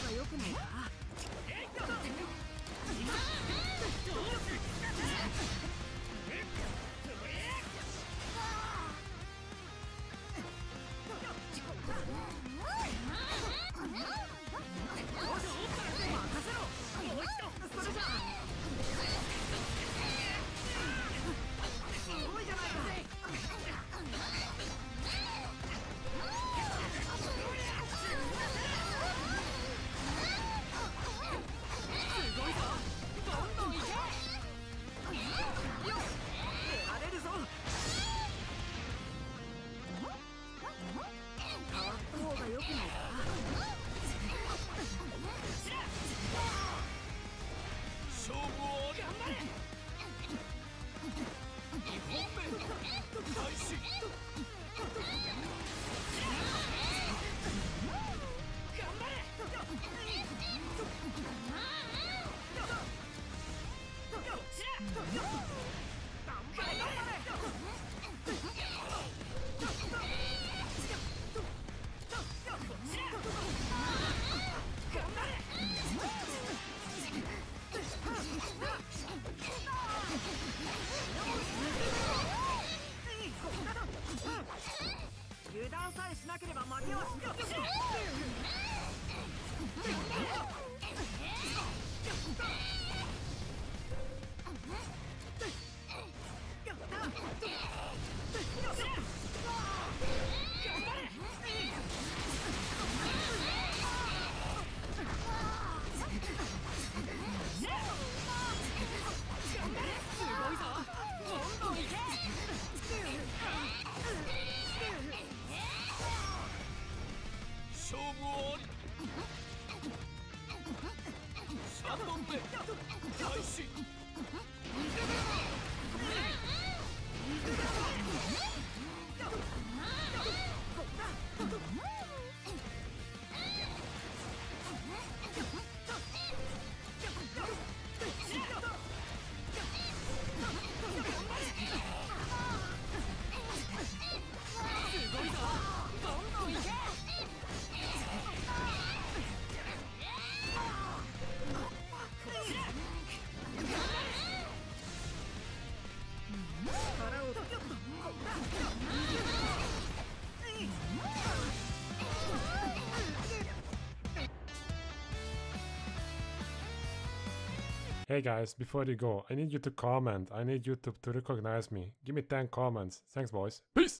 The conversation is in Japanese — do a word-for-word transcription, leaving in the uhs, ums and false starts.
が良くないか。油断さえしなければ負けはしない。 勝負をあり。さんぼんめ開始。すごいぞ。どんどんいけ。 Hey guys, before you go, I need you to comment. I need YouTube to recognize me. Give me ten comments. Thanks boys. Peace!